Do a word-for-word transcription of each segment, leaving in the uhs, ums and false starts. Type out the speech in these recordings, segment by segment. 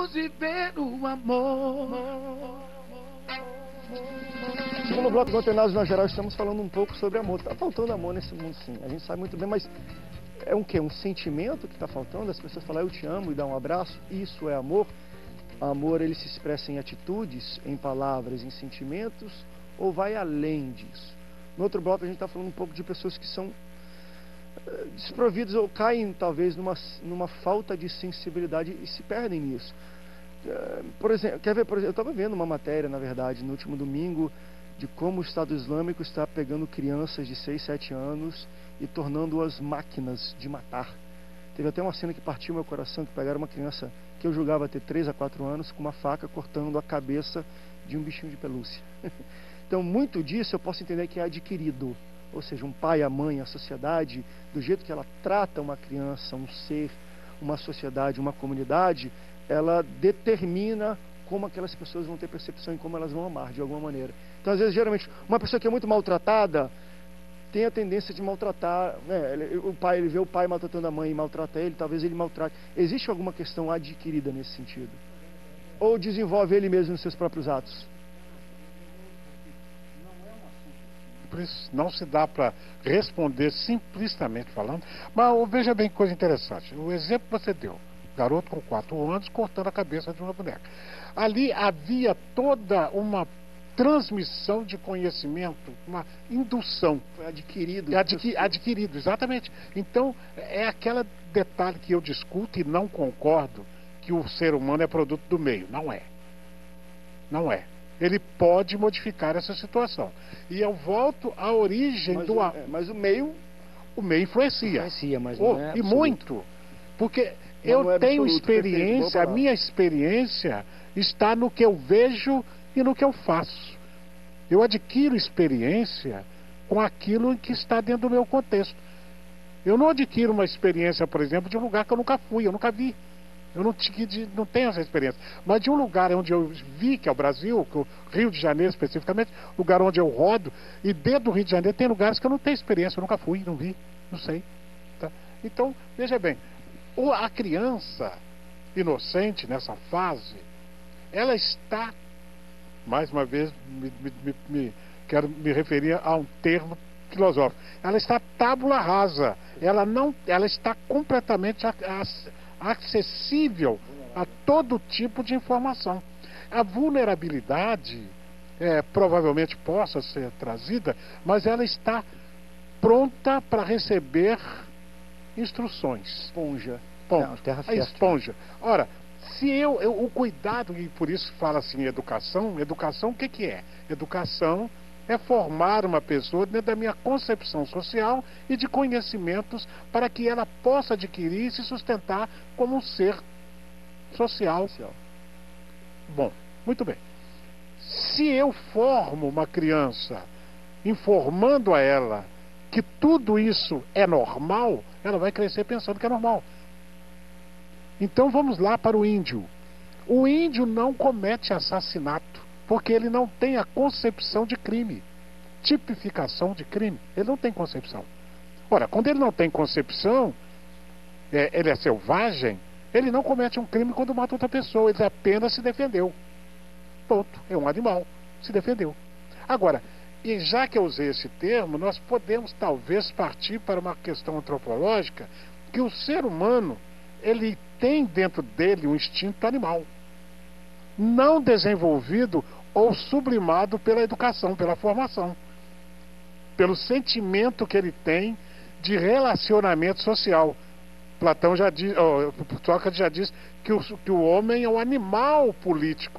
Vamos viver no amor. Segundo bloco do Antenados na Geral, estamos falando um pouco sobre amor. Está faltando amor nesse mundo, sim. A gente sabe muito bem, mas é um quê? Um sentimento que está faltando? As pessoas falam, eu te amo e dá um abraço. Isso é amor? Amor, ele se expressa em atitudes, em palavras, em sentimentos, ou vai além disso? No outro bloco, a gente está falando um pouco de pessoas que são uh, desprovidas ou caem, talvez, numa, numa falta de sensibilidade e se perdem nisso. Uh, por exemplo, quer ver, por exemplo, eu estava vendo uma matéria, na verdade, no último domingo, de como o Estado Islâmico está pegando crianças de seis, sete anos e tornando-as máquinas de matar. Teve até uma cena que partiu meu coração, que pegaram uma criança que eu julgava ter três a quatro anos com uma faca cortando a cabeça de um bichinho de pelúcia. Então, muito disso eu posso entender que é adquirido. Ou seja, um pai, a mãe, a sociedade, do jeito que ela trata uma criança, um ser, uma sociedade, uma comunidade, ela determina como aquelas pessoas vão ter percepção e como elas vão amar, de alguma maneira. Então, às vezes, geralmente, uma pessoa que é muito maltratada tem a tendência de maltratar, né? Ele, o pai, ele vê o pai maltratando a mãe e maltrata ele, talvez ele maltrate. Existe alguma questão adquirida nesse sentido? Ou desenvolve ele mesmo nos seus próprios atos? Por isso não se dá para responder simplesmente falando, mas veja bem que coisa interessante. O exemplo que você deu, garoto com quatro anos cortando a cabeça de uma boneca. Ali havia toda uma transmissão de conhecimento, uma indução. Foi adquirido. Adqui, adquirido, exatamente. Então, é aquele detalhe que eu discuto e não concordo, que o ser humano é produto do meio. Não é. Não é. Ele pode modificar essa situação. E eu volto à origem mas do... O, é, mas o meio... O meio influencia. Influencia, mas oh, não é E muito. Porque não eu não é tenho absoluto, experiência, perfeito, a minha experiência está no que eu vejo e no que eu faço. Eu adquiro experiência com aquilo que está dentro do meu contexto. Eu não adquiro uma experiência, por exemplo, de um lugar que eu nunca fui, eu nunca vi. Eu não, não tenho essa experiência. Mas de um lugar onde eu vi, que é o Brasil, que é o Rio de Janeiro especificamente, lugar onde eu rodo, e dentro do Rio de Janeiro tem lugares que eu não tenho experiência, eu nunca fui, não vi, não sei. Tá? Então, veja bem, a criança inocente nessa fase, ela está, mais uma vez, me, me, me, quero me referir a um termo filosófico, ela está tábula rasa, ela, não, ela está completamente a, a, acessível a todo tipo de informação. A vulnerabilidade é, provavelmente possa ser trazida, mas ela está pronta para receber instruções. Esponja. Bom, Não, terra a fértil. esponja. Ora, se eu, eu, o cuidado, e por isso fala assim, educação, educação o que, que é? Educação é formar uma pessoa dentro da minha concepção social e de conhecimentos para que ela possa adquirir e se sustentar como um ser social. social. Bom, muito bem. Se eu formo uma criança informando a ela que tudo isso é normal, ela vai crescer pensando que é normal. Então vamos lá para o índio. O índio não comete assassinato, porque ele não tem a concepção de crime. Tipificação de crime. Ele não tem concepção. Ora, quando ele não tem concepção, é, ele é selvagem, ele não comete um crime quando mata outra pessoa, ele apenas se defendeu. Ponto. É um animal. Se defendeu. Agora, e já que eu usei esse termo, nós podemos talvez partir para uma questão antropológica, que o ser humano, ele tem dentro dele um instinto animal, não desenvolvido ou sublimado pela educação, pela formação, pelo sentimento que ele tem de relacionamento social. Platão já diz, oh, Sócrates já diz que o, que o homem é um animal político.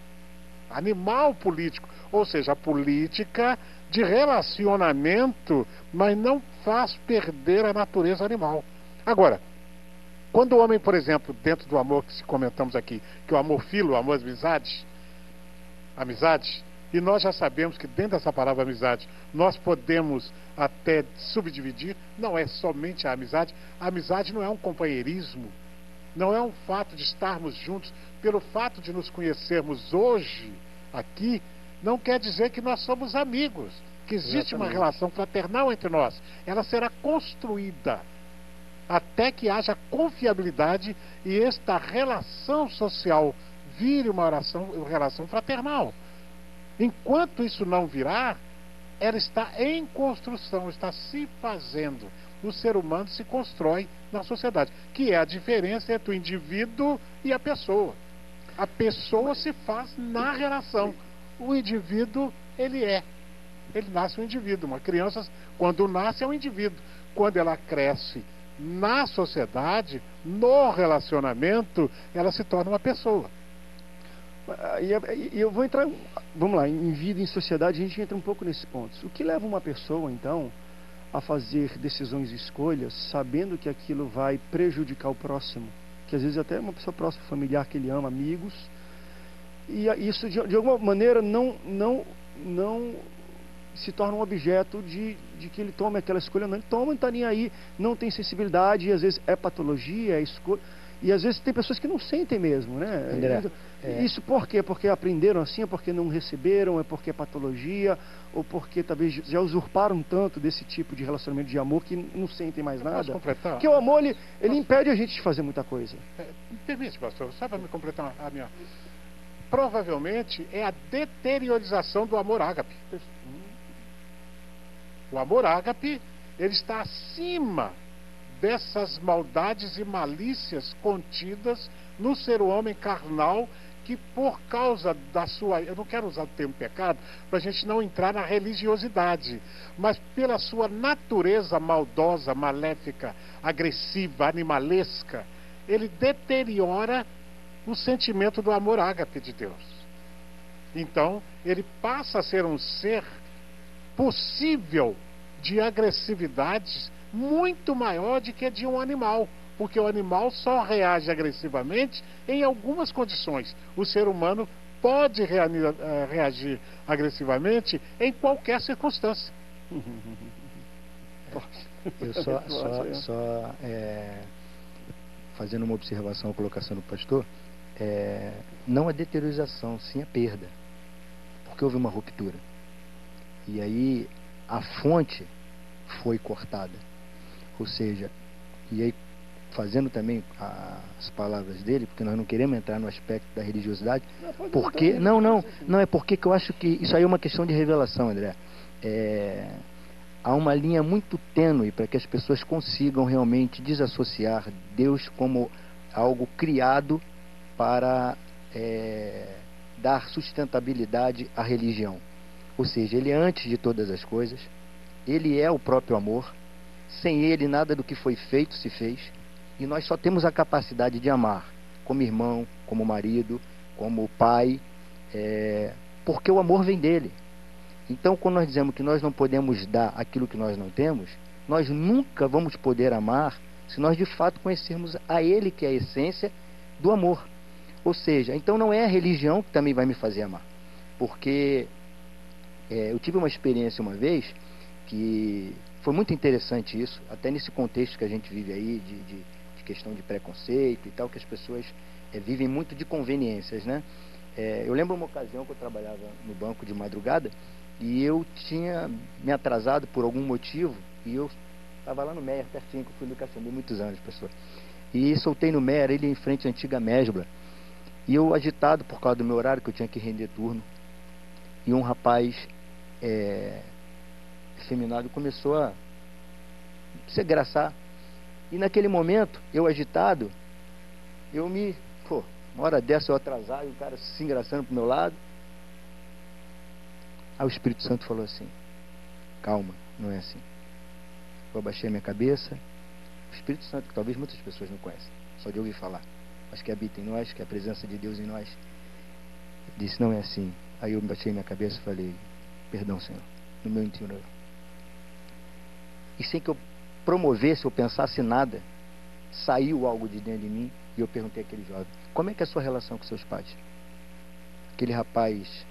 Animal político, ou seja, a política de relacionamento, mas não faz perder a natureza animal. Agora, quando o homem, por exemplo, dentro do amor que comentamos aqui, que é o amor filo, o amor amizade, amizade, e nós já sabemos que dentro dessa palavra amizade, nós podemos até subdividir, não é somente a amizade, a amizade não é um companheirismo, não é um fato de estarmos juntos, pelo fato de nos conhecermos hoje, aqui, não quer dizer que nós somos amigos, que existe Exatamente. Uma relação fraternal entre nós, ela será construída até que haja confiabilidade e esta relação social vire uma relação, uma relação fraternal. Enquanto isso não virar, ela está em construção, está se fazendo. O ser humano se constrói na sociedade, que é a diferença entre o indivíduo e a pessoa. A pessoa se faz na relação. O indivíduo, ele é. Ele nasce um indivíduo. Uma criança, quando nasce, é um indivíduo. Quando ela cresce na sociedade, no relacionamento, ela se torna uma pessoa. E eu vou entrar, vamos lá, em vida, em sociedade, a gente entra um pouco nesse ponto. O que leva uma pessoa, então, a fazer decisões e escolhas, sabendo que aquilo vai prejudicar o próximo, que às vezes até é uma pessoa próxima, familiar que ele ama, amigos, e isso de, de alguma maneira não, não, não se torna um objeto de, de que ele tome aquela escolha, não, ele toma, não está nem aí, não tem sensibilidade, e às vezes é patologia, é escolha. E às vezes tem pessoas que não sentem mesmo, né? André, é... Isso por quê? Porque aprenderam assim, é porque não receberam, é porque é patologia, ou porque talvez já usurparam tanto desse tipo de relacionamento de amor que não sentem mais Eu nada. posso completar? Porque o amor, ele, ele impede a gente de fazer muita coisa. É, me permite, pastor, só para me completar a minha... Provavelmente é a deteriorização do amor ágape. O amor ágape, ele está acima dessas maldades e malícias contidas no ser homem carnal, que por causa da sua, eu não quero usar o termo pecado, para a gente não entrar na religiosidade, mas pela sua natureza maldosa, maléfica, agressiva, animalesca, ele deteriora o sentimento do amor ágape de Deus. Então, ele passa a ser um ser possível de agressividade muito maior do que a de um animal, porque o animal só reage agressivamente em algumas condições. O ser humano pode reagir agressivamente em qualquer circunstância. Eu só, só, só é, fazendo uma observação à colocação do pastor, é, não a deteriorização, sim a perda, porque houve uma ruptura. E aí a fonte foi cortada. Ou seja, e aí fazendo também as palavras dele, porque nós não queremos entrar no aspecto da religiosidade, não, porque, não, não, não, é porque que eu acho que isso aí é uma questão de revelação, André. É, há uma linha muito tênue para que as pessoas consigam realmente desassociar Deus como algo criado para é, dar sustentabilidade à religião. Ou seja, ele é antes de todas as coisas, ele é o próprio amor. Sem ele, nada do que foi feito se fez. E nós só temos a capacidade de amar como irmão, como marido, como pai, é, porque o amor vem dele. Então, quando nós dizemos que nós não podemos dar aquilo que nós não temos, nós nunca vamos poder amar se nós de fato conhecermos a ele, que é a essência do amor. Ou seja, então não é a religião que também vai me fazer amar. Porque é, eu tive uma experiência uma vez que... foi muito interessante isso, até nesse contexto que a gente vive aí, de, de, de questão de preconceito e tal, que as pessoas é, vivem muito de conveniências, né? É, eu lembro uma ocasião que eu trabalhava no banco de madrugada e eu tinha me atrasado por algum motivo e eu estava lá no Meyer, pertinho, que eu fui no Caxambi muitos anos, pessoal. E soltei no Meyer, ele em frente à antiga Mesbla, e eu agitado por causa do meu horário, que eu tinha que render turno, e um rapaz... É, efeminado começou a se engraçar. E naquele momento, eu agitado, eu me... Pô, uma hora dessa eu atrasado, e o cara se engraçando pro meu lado. Aí o Espírito Santo falou assim: calma, não é assim. Eu abaixei a minha cabeça. O Espírito Santo, que talvez muitas pessoas não conhecem, só de ouvir falar, mas que habita em nós, que é a presença de Deus em nós, disse: não é assim. Aí eu baixei minha cabeça e falei: perdão, Senhor, no meu interior. E sem que eu promovesse ou pensasse nada, saiu algo de dentro de mim e eu perguntei àquele jovem: como é que é a sua relação com seus pais? Aquele rapaz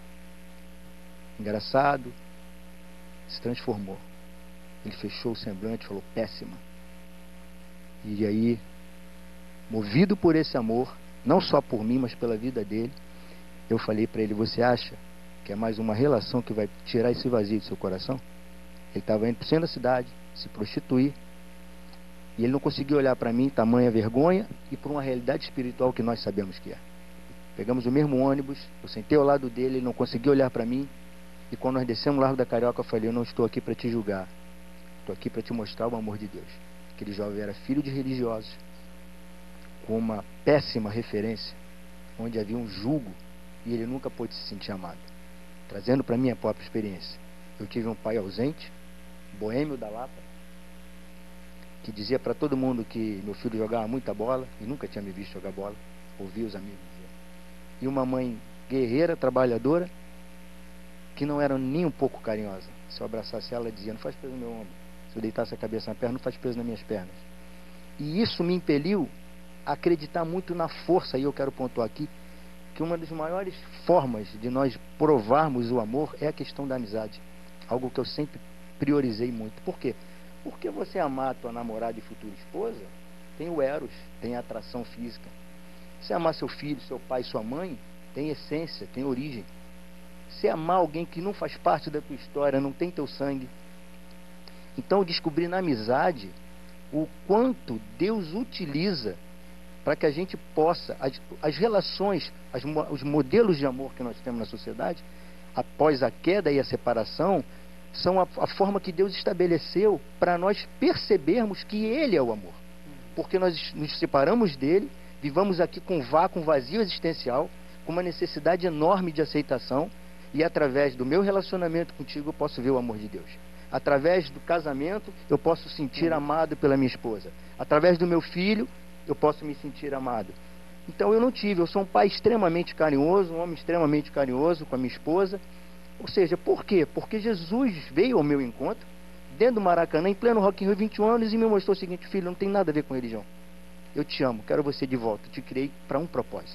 engraçado se transformou. Ele fechou o semblante e falou: péssima. E aí, movido por esse amor, não só por mim, mas pela vida dele, eu falei para ele: você acha que é mais uma relação que vai tirar esse vazio do seu coração? Ele estava indo para o centro da cidade, se prostituir, E ele não conseguiu olhar para mim, tamanha vergonha, e para uma realidade espiritual que nós sabemos que é. Pegamos o mesmo ônibus, eu sentei ao lado dele, ele não conseguiu olhar para mim, e quando nós descemos o Largo da Carioca, eu falei, eu não estou aqui para te julgar, estou aqui para te mostrar o amor de Deus. Aquele jovem era filho de religiosos, com uma péssima referência, onde havia um julgo, e ele nunca pôde se sentir amado. Trazendo para mim a própria experiência. Eu tive um pai ausente, boêmio da Lapa, que dizia para todo mundo que meu filho jogava muita bola, e nunca tinha me visto jogar bola, ouvia os amigos dizer. E uma mãe guerreira, trabalhadora, que não era nem um pouco carinhosa. Se eu abraçasse ela, ela dizia, não faz peso no meu ombro. Se eu deitasse a cabeça na perna, não faz peso nas minhas pernas. E isso me impeliu a acreditar muito na força, e eu quero pontuar aqui, que uma das maiores formas de nós provarmos o amor é a questão da amizade. Algo que eu sempre priorizei muito. Por quê? Porque você amar a tua namorada e futura esposa, tem o eros, tem a atração física. Se amar seu filho, seu pai, sua mãe, tem essência, tem origem. Se amar alguém que não faz parte da tua história, não tem teu sangue. Então eu descobri na amizade o quanto Deus utiliza para que a gente possa, as, as relações, as, os modelos de amor que nós temos na sociedade, após a queda e a separação, são a, a forma que Deus estabeleceu para nós percebermos que Ele é o amor. Porque nós nos separamos dele, vivamos aqui com um vácuo, um vazio existencial, com uma necessidade enorme de aceitação, e através do meu relacionamento contigo eu posso ver o amor de Deus. Através do casamento eu posso sentir amado pela minha esposa. Através do meu filho eu posso me sentir amado. Então eu não tive, eu sou um pai extremamente carinhoso, um homem extremamente carinhoso com a minha esposa. Ou seja, por quê? Porque Jesus veio ao meu encontro, dentro do Maracanã, em pleno Rock in Rio, vinte e um anos, e me mostrou o seguinte, filho, não tem nada a ver com religião. Eu te amo, quero você de volta, eu te criei para um propósito.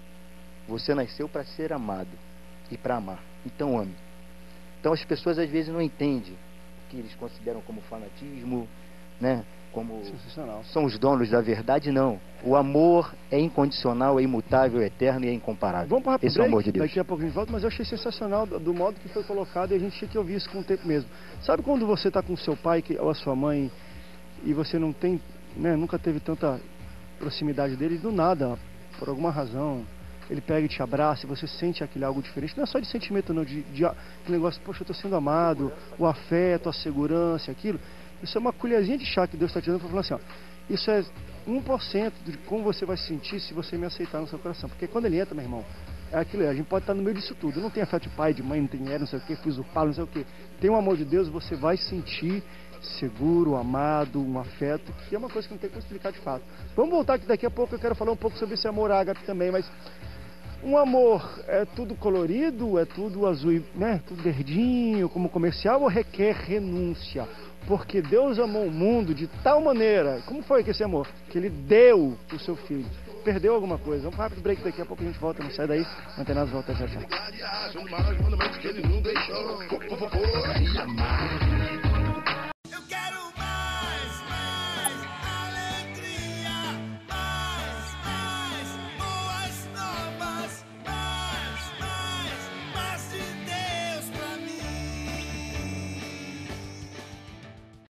Você nasceu para ser amado e para amar, então ame. Então as pessoas às vezes não entendem o que eles consideram como fanatismo, né? Como são os donos da verdade, não. O amor é incondicional, é imutável, é eterno e é incomparável. Vamos para Esse é o amor de Deus. Daqui a pouco a gente volta, mas eu achei sensacional do, do modo que foi colocado, e a gente tinha que ouvir isso com o tempo mesmo. Sabe quando você está com seu pai que, ou a sua mãe e você não tem, né, nunca teve tanta proximidade dele, do nada, por alguma razão, ele pega e te abraça e você sente aquele algo diferente. Não é só de sentimento, não, de, de aquele negócio, poxa, eu estou sendo amado, o afeto, a segurança, aquilo. Isso é uma colherzinha de chá que Deus está te dando para falar assim, ó, isso é um por cento de como você vai se sentir se você me aceitar no seu coração. Porque quando ele entra, meu irmão, é aquilo, a gente pode estar no meio disso tudo. Não tem afeto de pai, de mãe, não tem era, não sei o que, fui usurpado, não sei o que. Tem o amor de Deus, você vai sentir seguro, amado, um afeto, que é uma coisa que não tem como explicar de fato. Vamos voltar que daqui a pouco eu quero falar um pouco sobre esse amor ágape também, mas um amor é tudo colorido, é tudo azul, né? Tudo verdinho, como comercial, ou requer renúncia? Porque Deus amou o mundo de tal maneira, como foi que esse amor? Que Ele deu o seu filho. Perdeu alguma coisa? Vamos para um rápido break, daqui a pouco a gente volta, não sai daí. Antenados volta já já.